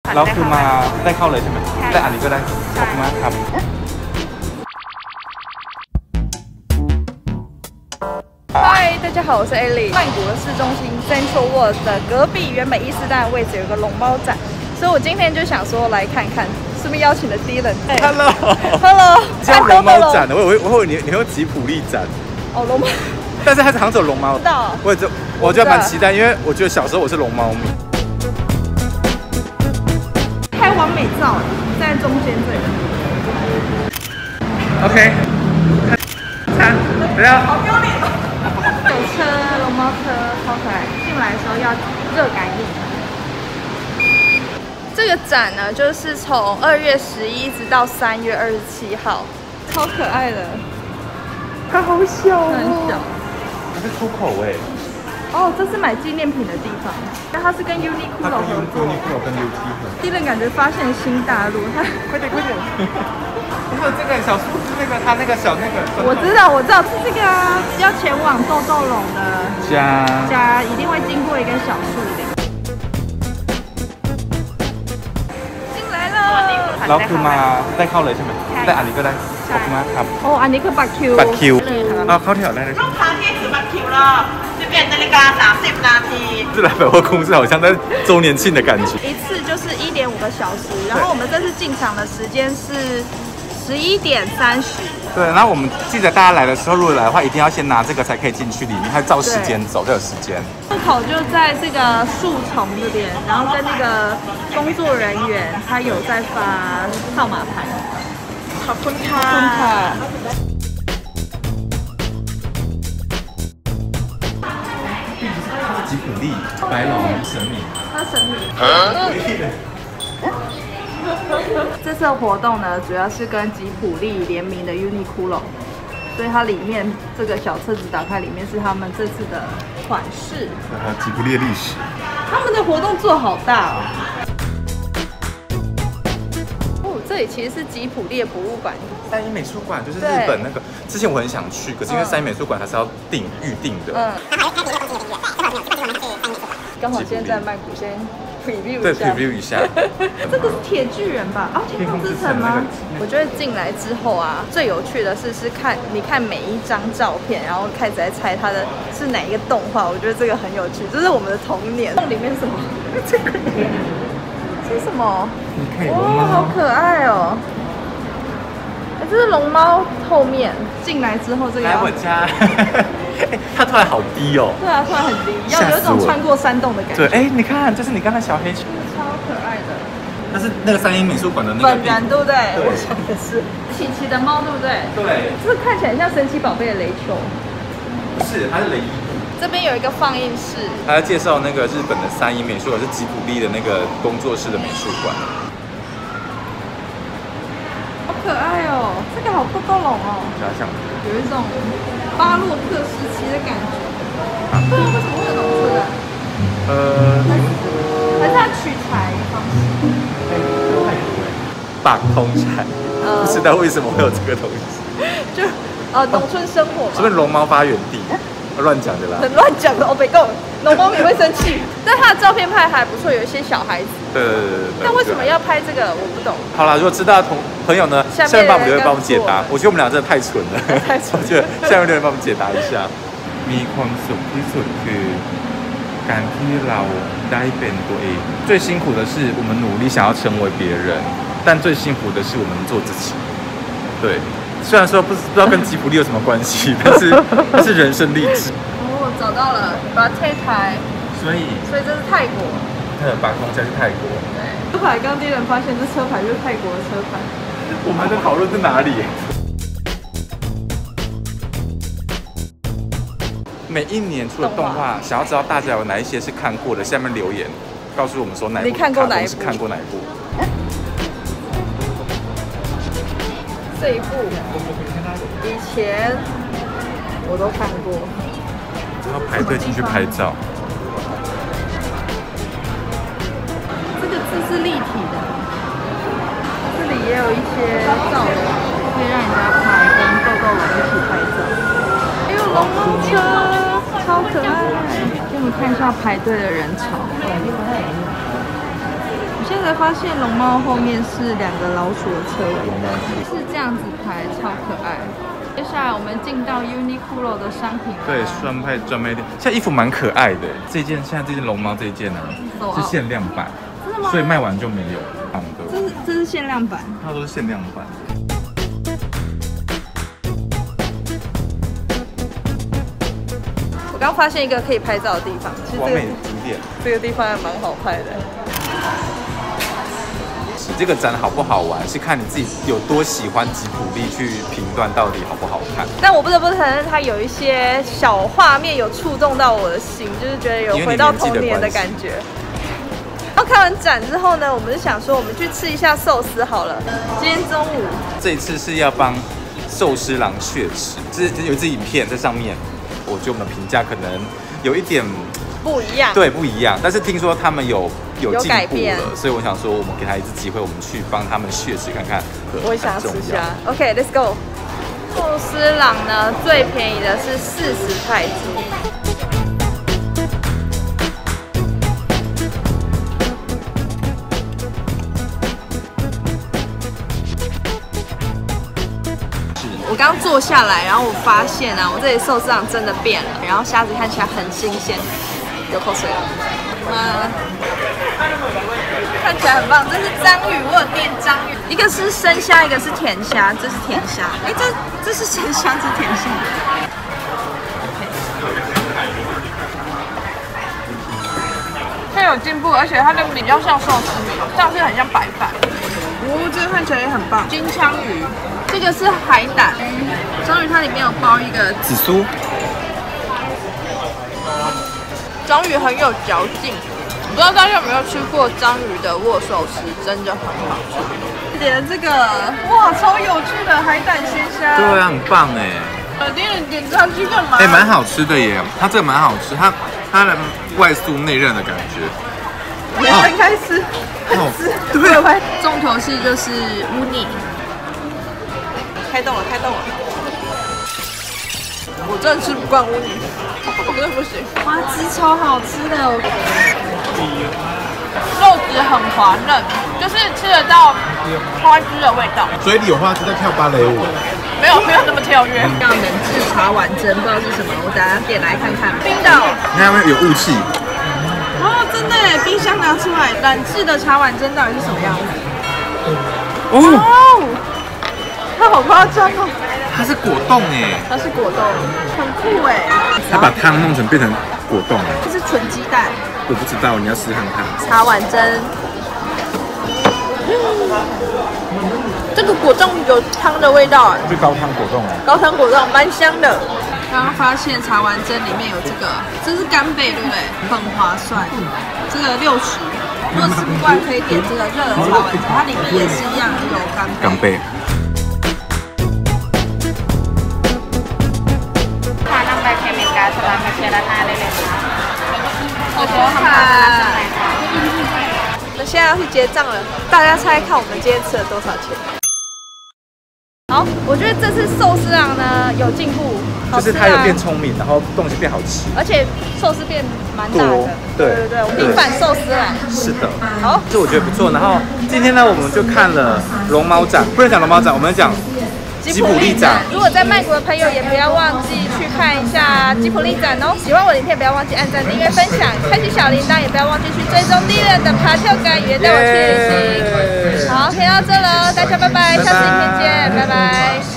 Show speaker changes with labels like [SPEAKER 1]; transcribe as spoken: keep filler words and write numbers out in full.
[SPEAKER 1] แล้วคือมาได้เข้าเลยใช่ไหมได้อันนี้ก็ได้ขอบคุณมากครับ
[SPEAKER 2] 嗨，大家好，我是 Ellie。曼谷的市中心 Central World 的隔壁原本伊斯丹的位置有个龙猫展，所以我今天就想说来看看，顺便邀请了 Dylan。Hello，Hello，
[SPEAKER 1] 叫龙猫展的，我以为我以为你你会有吉普力展。
[SPEAKER 2] 哦，龙猫。但
[SPEAKER 1] 是它是好像只有龙猫。
[SPEAKER 2] 知道。
[SPEAKER 1] 我也就我觉得蛮期待，因为我觉得小时候我是龙猫迷。
[SPEAKER 2] 拍完美照，在中间这里。
[SPEAKER 1] OK。看，等下。
[SPEAKER 2] 好丢脸。有车，龙猫车，超可爱。进来的时候要热感应。这个展呢，就是从二月十一直到三月二十七号，超可爱的。它好小哦，很小。
[SPEAKER 1] 它是出口哎。
[SPEAKER 2] 哦，这是买纪念品的地方。那它是跟 Uniqlo 合作。
[SPEAKER 1] Uniqlo 跟 U T 合作。
[SPEAKER 2] Dylan 感觉发现新大陆，他
[SPEAKER 1] 快点快点。还有这个小树是那个他那个小那个。
[SPEAKER 2] 我知道我知道是这个啊，要前往豆豆龙的
[SPEAKER 1] 家
[SPEAKER 2] 家，一定会经过一根小树林。进来了。
[SPEAKER 1] แล้วคือมาได้เข้าเลยใช่ไหมได้อันนี้ก็ได้ขอบคุณมากครับ
[SPEAKER 2] โอ้อันนี้คือบัตรคิว
[SPEAKER 1] บัตรคิวเอาเข้าแถวได้เลย
[SPEAKER 3] ลูกค้าที่ถือบัตรคิวรอบสิบเอ็ดนาฬิกาสามสิบนาที
[SPEAKER 1] 这来百货公司好像在周年庆的感觉
[SPEAKER 2] 一次就是一点五个小时然后我们这次进场的时间是十一点三十
[SPEAKER 1] 对然后我们记得大家来的时候如果来的话一定要先拿这个才可以进去里面它照时间走才有时间
[SPEAKER 2] 入口就在这个树丛这边然后跟那个工作人员他有在发号码牌
[SPEAKER 3] ขอบคุณค่ะ
[SPEAKER 2] ขอบคุณค่ะ
[SPEAKER 1] 吉普力白龙神明
[SPEAKER 2] 他神明这次的活动呢主要是跟吉普力联名的 Uniqlo 所以它里面这个小册子打开里面是他们这次的款式
[SPEAKER 1] 吉普力的历史
[SPEAKER 2] 他们的活动做好大哦这里其实是吉普力博物馆，
[SPEAKER 1] 三一美术馆就是日本那个，之前我很想去，可是因为三一美术馆它是要订预定的。嗯。
[SPEAKER 2] 刚好现在在曼谷，先 preview 一下。
[SPEAKER 1] 对 ，preview 一下。
[SPEAKER 2] 这个是铁巨人吧？哦，天空之城吗？我觉得进来之后啊，最有趣的是是看，你看每一张照片，然后开始在猜它的是哪一个动画，我觉得这个很有趣，这是我们的童年。里面什么？这个。这是什么？哇，好可爱哦！哎，这是龙猫后面进来之后，这个
[SPEAKER 1] 来我家，它突然好低哦。
[SPEAKER 2] 对啊，突然很低，要有一种穿过山洞的感觉。
[SPEAKER 1] 对，哎，你看，这是你刚才小黑球，
[SPEAKER 2] 超可爱的。
[SPEAKER 1] 那是那个三一美术馆的那个
[SPEAKER 2] 本人，对不对？我想的是琪琪的猫，对不对？
[SPEAKER 1] 对。
[SPEAKER 2] 这看起来像神奇宝贝的雷球。
[SPEAKER 1] 不是，它是雷伊。
[SPEAKER 2] 这边有一个放映室，
[SPEAKER 1] 他在介绍那个日本的三一美术馆是吉普力的那个工作室的美术馆。
[SPEAKER 2] 好可爱哦，这个好豆豆龙哦，
[SPEAKER 1] 假想
[SPEAKER 2] 有一种巴洛克时期的感觉。对啊，为什么会有这种车啊？呃，还是它取材方式？
[SPEAKER 1] 八通柴，不知道为什么会有这个东西。
[SPEAKER 2] 就呃，农村生活嘛。
[SPEAKER 1] 是不是龙猫发源地？乱讲的啦，
[SPEAKER 2] 很乱讲的，我北够，龙猫也会生气。但他的照片拍还不错，有一些小孩子。
[SPEAKER 1] 对对对对。
[SPEAKER 2] 但为什么要拍这个？我不懂。
[SPEAKER 1] 好啦，如果知道的同朋友呢，下面帮我们留言帮我们解答。我觉得我们俩真的太蠢了，
[SPEAKER 2] 太蠢。
[SPEAKER 1] 我觉得下面留言帮我们解答一下。มีความสุขที่สุดคือการที่เราได้เป็นตัวเอง。最辛苦的是我们努力想要成为别人，但最幸福的是我们做自己。对。虽然说不不知道跟吉普力有什么关系，但是它是人生励志。
[SPEAKER 2] 哦，找到了，把车牌。
[SPEAKER 1] 所以，
[SPEAKER 2] 所以这是泰国。
[SPEAKER 1] 呃，把空车是泰国。
[SPEAKER 2] 对。车牌刚第一人发现这车牌就是泰国的车牌。
[SPEAKER 1] 我们的讨论是哪里？每一年出的动画，想要知道大家有哪一些是看过的，下面留言告诉我们说哪一部卡通是看过哪一部。
[SPEAKER 2] 这一部以前我都看过，
[SPEAKER 1] 然后排队进去拍照。
[SPEAKER 2] 这个字是立体的，这里也有一些照可以让人家拍，跟豆豆龙一起拍照。还有龙猫车，超可爱。给你们看一下排队的人潮。我现在在才发现龙猫后面是两个老鼠的车尾，
[SPEAKER 1] 龙猫
[SPEAKER 2] 是这样子排，超可爱。接下来我们进到 Uniqlo 的商品，
[SPEAKER 1] 对，专卖专卖店，现在衣服蛮可爱的。这件现在这件龙猫这一件呢、啊、是限量版，
[SPEAKER 2] 真的吗？
[SPEAKER 1] 所以卖完就没有了。
[SPEAKER 2] 这是这是限量版，
[SPEAKER 1] 它都是限量版。
[SPEAKER 2] 我刚发现一个可以拍照的地方，其实
[SPEAKER 1] 完美景点，
[SPEAKER 2] 这个地方还蛮好拍的。
[SPEAKER 1] 这个展好不好玩，是看你自己有多喜欢吉卜力去评断到底好不好看。
[SPEAKER 2] 但我不得不承认，它有一些小画面有触动到我的心，就是觉得有回到童年的感觉。然后看完展之后呢，我们就想说，我们去吃一下寿司好了。今天中午
[SPEAKER 1] 这一次是要帮寿司郎血池，这有一支影片在上面，我觉得我们的评价可能有一点
[SPEAKER 2] 不一样，
[SPEAKER 1] 对，不一样。但是听说他们有有进步
[SPEAKER 2] 了，
[SPEAKER 1] 所以我想说，我们给他一次机会，我们去帮他们血池看看。
[SPEAKER 2] 我也想吃下。OK，Let's go。寿司郎呢，最便宜的是四十泰铢。我刚坐下来，然后我发现啊，我这里寿司郎真的变了，然后虾子看起来很新鲜，流口水了。嗯，看起来很棒。这是章鱼，我有念章鱼，一个是生虾，一个是甜虾，这是甜虾。哎，这这是生虾，这是甜虾。它有进步，而且它的比较像寿司米，上次很像白饭。哦，这个看起来也很棒。金枪鱼，这个是海胆。章鱼它里面有包一个
[SPEAKER 1] 紫苏。
[SPEAKER 2] 章鱼很有嚼劲，不知道大家有没有吃过章鱼的握寿司，真的很好吃。点了这个，哇，超有趣的海胆鲜虾。
[SPEAKER 1] 对啊，很棒哎。
[SPEAKER 2] 我点了点上去干嘛？
[SPEAKER 1] 哎，蛮好吃的耶，它这个蛮好吃，它它的外酥内韧的感觉。
[SPEAKER 2] 你分开吃，
[SPEAKER 1] 哦，
[SPEAKER 2] 对，重头戏就是乌尼。开动了，开动了。我真的吃不惯乌尼，我真的不行。花枝超好吃的，肉质很滑嫩，就是吃得到花枝的味道。
[SPEAKER 4] 嘴里有花枝在跳芭蕾舞。
[SPEAKER 2] 没有没有那么跳跃。叫冷制茶碗蒸，不知道是什么，我等下点来看看。冰岛，
[SPEAKER 1] 你看有雾气。
[SPEAKER 2] 哦，真的耶！冰箱拿出来，冷制的茶碗蒸到底是什么样子？
[SPEAKER 1] 哦，
[SPEAKER 2] 它好夸张哦！
[SPEAKER 1] 它是果冻哎，
[SPEAKER 2] 它是果冻，很酷哎。
[SPEAKER 1] 它把汤弄成变成果冻哎。
[SPEAKER 2] 这是纯鸡蛋。
[SPEAKER 1] 我不知道，你要试看看。
[SPEAKER 2] 茶碗蒸。这个果冻有汤的味道，
[SPEAKER 1] 是高汤果冻哎。
[SPEAKER 2] 高汤果冻蛮香的。刚刚发现茶碗蒸里面有这个，这是干贝对不对？很划算，这个六十。如果吃不惯可以点这个热的茶碗蒸，它里面也是一样有干贝。
[SPEAKER 1] 干贝。
[SPEAKER 3] ค่ะนำใบเคมีกาสลัดมาเชียร์ด้านหน้าได้เลยค่ะ我觉得很好
[SPEAKER 2] 我们现在要去结账了，大家猜看我们今天吃了多少钱？好，我觉得这次寿司郎呢有进步，
[SPEAKER 1] 就是它有变聪明，然后东西变好吃，
[SPEAKER 2] 而且寿司变蛮大的。对对对，平反寿司郎。
[SPEAKER 1] 是的，
[SPEAKER 2] 好，
[SPEAKER 1] 这我觉得不错。然后今天呢，我们就看了龙猫展，不能讲龙猫展，我们讲吉普力展。
[SPEAKER 2] 如果在曼谷的朋友也不要忘记去看一下吉普力展哦。喜欢我的影片，不要忘记按赞、订阅、分享，开启小铃铛，也不要忘记去追踪第一人的爬跳感，也带我去旅行。好，可以到这了，大家拜拜，下次影片见，拜拜。